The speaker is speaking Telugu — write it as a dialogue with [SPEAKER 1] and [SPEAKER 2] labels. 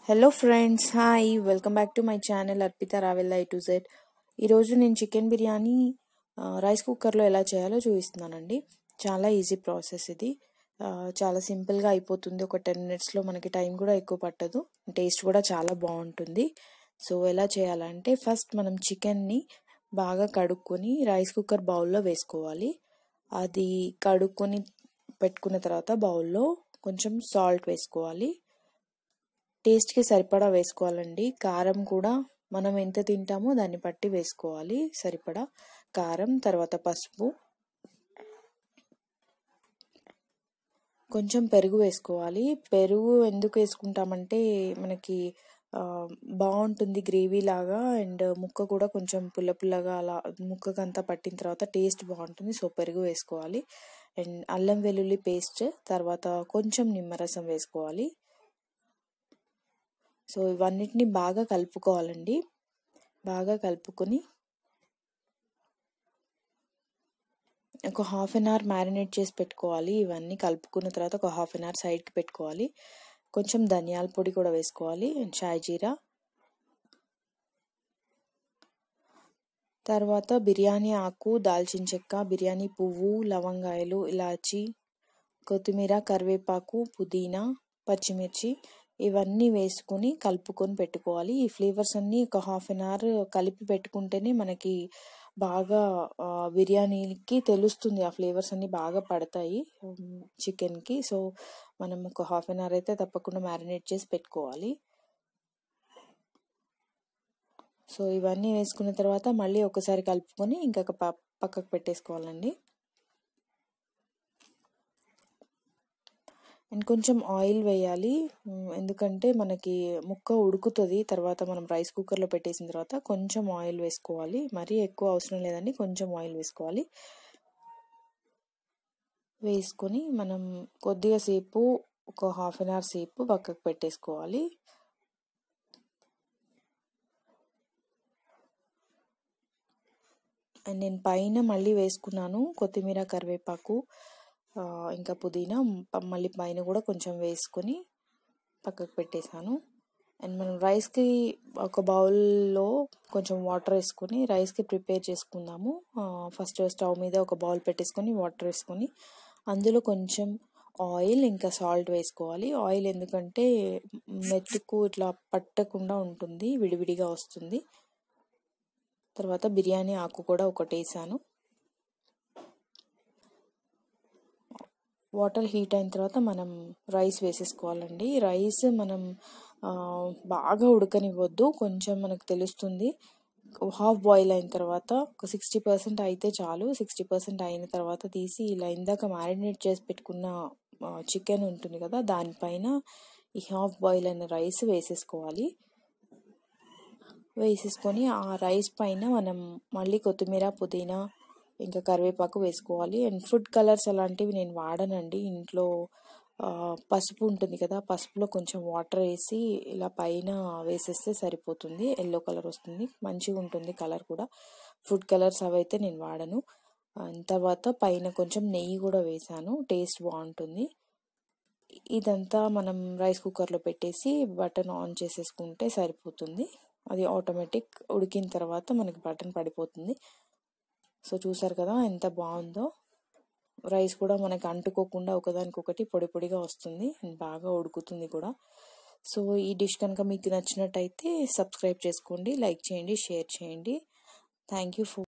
[SPEAKER 1] Hello friends, hi, welcome back to my channel Arpita Ravella A to Z. ఈరోజు నేను చికెన్ బిర్యానీ రైస్ కుక్కర్లో ఎలా చేయాలో చూపిస్తున్నానండి. చాలా ఈజీ ప్రాసెస్ ఇది. చాలా సింపుల్గా అయిపోతుంది. ఒక 10 minutesలో మనకి టైం కూడా ఎక్కువ పట్టదు. టేస్ట్ కూడా చాలా బాగుంటుంది. సో ఎలా చేయాలంటే, ఫస్ట్ మనం చికెన్ని బాగా కడుక్కొని రైస్ కుక్కర్ బౌల్లో వేసుకోవాలి. అది కడుక్కొని పెట్టుకున్న తర్వాత బౌల్లో కొంచెం సాల్ట్ వేసుకోవాలి. టేస్ట్కి సరిపడా వేసుకోవాలండి. కారం కూడా మనం ఎంత తింటామో దాన్ని బట్టి వేసుకోవాలి. సరిపడా కారం, తర్వాత పసుపు, కొంచెం పెరుగు వేసుకోవాలి. పెరుగు ఎందుకు వేసుకుంటామంటే మనకి బాగుంటుంది గ్రేవీ లాగా, అండ్ ముక్క కూడా కొంచెం పుల్ల పుల్లగా అలా ముక్కకంతా పట్టిన తర్వాత టేస్ట్ బాగుంటుంది. సో పెరుగు వేసుకోవాలి. అండ్ అల్లం వెల్లుల్లి పేస్ట్, తర్వాత కొంచెం నిమ్మరసం వేసుకోవాలి. సో ఇవన్నిటిని బాగా కలుపుకోవాలండి. బాగా కలుపుకొని ఒక 1/2 hour మ్యారినేట్ చేసి పెట్టుకోవాలి. ఇవన్నీ కలుపుకున్న తర్వాత ఒక 1/2 hour సైడ్కి పెట్టుకోవాలి. కొంచెం ధనియాల పొడి కూడా వేసుకోవాలి, షాయి జీరా, తర్వాత బిర్యానీ ఆకు, దాల్చిన చెక్క, బిర్యానీ పువ్వు, లవంగాయలు, ఇలాచి, కొత్తిమీర, కరివేపాకు, పుదీనా, పచ్చిమిర్చి ఇవన్నీ వేసుకొని కలుపుకొని పెట్టుకోవాలి. ఈ ఫ్లేవర్స్ అన్నీ ఒక 1/2 hour కలిపి పెట్టుకుంటేనే మనకి బాగా బిర్యానీకి తెలుస్తుంది. ఆ ఫ్లేవర్స్ అన్నీ బాగా పడతాయి చికెన్కి. సో మనం ఒక 1/2 hour అయితే తప్పకుండా మ్యారినేట్ చేసి పెట్టుకోవాలి. సో ఇవన్నీ వేసుకున్న తర్వాత మళ్ళీ ఒకసారి కలుపుకొని ఇంకొక పక్కకు పెట్టేసుకోవాలండి. అండ్ కొంచెం ఆయిల్ వేయాలి, ఎందుకంటే మనకి ముక్క ఉడుకుతుంది. తర్వాత మనం రైస్ కుక్కర్లో పెట్టేసిన తర్వాత కొంచెం ఆయిల్ వేసుకోవాలి. మరీ ఎక్కువ అవసరం లేదండి, కొంచెం ఆయిల్ వేసుకోవాలి. వేసుకొని మనం కొద్దిగా సేపు ఒక 1/2 hour సేపు పక్కకు పెట్టేసుకోవాలి. అండ్ నేను పైన మళ్ళీ వేసుకున్నాను కొత్తిమీర, కరివేపాకు, ఇంకా పుదీనా, మళ్ళీ పైన కూడా కొంచెం వేసుకొని పక్కకు పెట్టేశాను. అండ్ మనం రైస్కి ఒక బౌల్లో కొంచెం వాటర్ వేసుకొని రైస్కి ప్రిపేర్ చేసుకుందాము. ఫస్ట్ స్టవ్ మీద ఒక బౌల్ పెట్టేసుకొని వాటర్ వేసుకొని అందులో కొంచెం ఆయిల్ ఇంకా సాల్ట్ వేసుకోవాలి. ఆయిల్ ఎందుకంటే మెతుకు ఇట్లా పట్టకుండా ఉంటుంది, విడివిడిగా వస్తుంది. తర్వాత బిర్యానీ ఆకు కూడా ఒకటి వేసాను. వాటర్ హీట్ అయిన తర్వాత మనం రైస్ వేసేసుకోవాలండి. రైస్ మనం బాగా ఉడకనివ్వద్దు, కొంచెం మనకు తెలుస్తుంది. హాఫ్ బాయిల్ అయిన తర్వాత ఒక 60% అయితే చాలు. 60% అయిన తర్వాత తీసి ఇలా ఇందాక మ్యారినేట్ చేసి పెట్టుకున్న చికెన్ ఉంటుంది కదా, దానిపైన ఈ హాఫ్ బాయిల్ అయిన రైస్ వేసేసుకోవాలి. వేసేసుకొని ఆ రైస్ పైన మనం మళ్ళీ కొత్తిమీర, పుదీనా, ఇంకా కరివేపాకు వేసుకోవాలి. అండ్ ఫుడ్ కలర్స్ అలాంటివి నేను వాడనండి. ఇంట్లో పసుపు ఉంటుంది కదా, పసుపులో కొంచెం వాటర్ వేసి ఇలా పైన వేసేస్తే సరిపోతుంది. ఎల్లో కలర్ వస్తుంది, మంచిగా ఉంటుంది కలర్ కూడా. ఫుడ్ కలర్స్ అవైతే నేను వాడను. తర్వాత పైన కొంచెం నెయ్యి కూడా వేసాను, టేస్ట్ బాగుంటుంది. ఇదంతా మనం రైస్ కుక్కర్లో పెట్టేసి బటన్ ఆన్ చేసేసుకుంటే సరిపోతుంది. అది ఆటోమేటిక్ ఉడికిన తర్వాత మనకి బటన్ పడిపోతుంది. సో చూసారు కదా ఎంత బాగుందో. రైస్ కూడా మనకి అంటుకోకుండా ఒకదానికొకటి పొడి పొడిగా వస్తుంది, బాగా ఉడుకుతుంది కూడా. సో ఈ డిష్ కనుక మీకు నచ్చినట్టయితే సబ్స్క్రైబ్ చేసుకోండి, లైక్ చేయండి, షేర్ చేయండి. Thank you for